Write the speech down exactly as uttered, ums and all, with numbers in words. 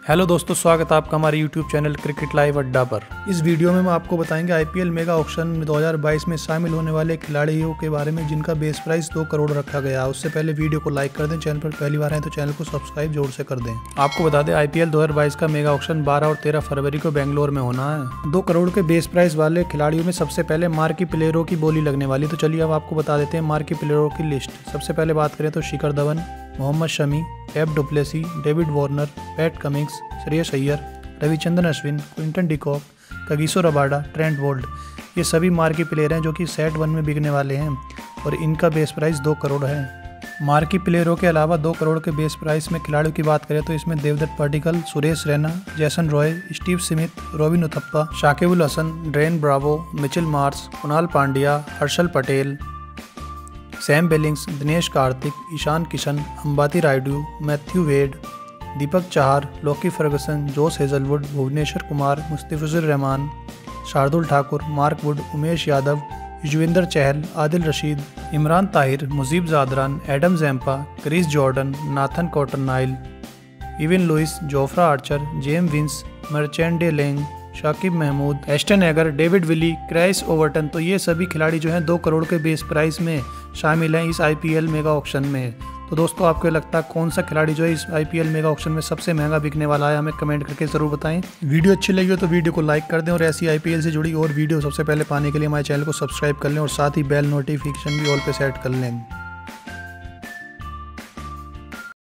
Hello दोस्तों, स्वागत है आपका हमारे यूट्यूब चैनल क्रिकेट लाइव अड्डा पर। इस वीडियो में हम आपको बताएंगे आईपीएल मेगा ऑक्शन दो हज़ार बाईस में शामिल होने वाले खिलाड़ियों के बारे में जिनका बेस प्राइस दो करोड़ रखा गया। उससे पहले वीडियो को लाइक कर दें, चैनल पर पहली बार आए तो चैनल को सब्सक्राइब जरूर से कर दें। आपको बता दें आईपीएल दो हज़ार बाईस का मेगा ऑक्शन बारह और तेरह फरवरी को बेंगलोर में होना है। दो करोड़ के बेस प्राइस वाले खिलाड़ियों में सबसे पहले मार्की प्लेयरों की बोली लगने वाली। तो चलिए अब आपको बता देते हैं मार्की प्लेयरों की लिस्ट। सबसे पहले बात करें तो Shikhar Dhawan, Mohammed Shami, F du Plessis, David Warner, Pat Cummins, Shreyas Iyer, Ravichandran Ashwin, Quinton de Kock, Kagiso Rabada, Trent Boult, ये सभी मार्की प्लेयर हैं जो कि सेट वन में बिकने वाले हैं और इनका बेस प्राइस दो करोड़ है। मार्की प्लेयरों के अलावा दो करोड़ के बेस प्राइस में खिलाड़ियों की बात करें तो इसमें Devdutt Padikkal, Suresh Raina, Jason Roy, Steve Smith, Robin Uthappa, Shakibul Hasan, Dwayne Bravo, Mitchell Marsh, Krunal Pandya, Harshal Patel, Sam Billings, Dinesh Karthik, Ishan Kishan, Ambati Rayudu, Matthew Wade, Deepak Chahar, Lockie Ferguson, Josh Hazlewood, Bhuvneshwar Kumar, Mustafizur Rahman, Shardul Thakur, Mark Wood, Umesh Yadav, Yuzvendra Chahal, Adil Rashid, Imran Tahir, Mujeeb Zadran, Adam Zampa, Chris Jordan, Nathan Coulter-Nile, Evin Lewis, Jofra Archer, James Vince, Marchant de Lange, Saqib Mahmood, Aston eager, David Willey, Craig Overton. तो ये सभी खिलाड़ी जो हैं दो करोड़ के base price में शामिल हैं इस आईपीएल मेगा ऑक्शन में। तो दोस्तों आपको लगता है कौन सा खिलाड़ी जो है इस आईपीएल मेगा ऑक्शन में सबसे महंगा बिकने वाला है, हमें कमेंट करके ज़रूर बताएं। वीडियो अच्छी लगी हो तो वीडियो को लाइक कर दें और ऐसी आईपीएल से जुड़ी और वीडियो सबसे पहले पाने के लिए हमारे चैनल को सब्सक्राइब कर लें और साथ ही बेल नोटिफिकेशन भी ऑल पे सेट कर लें।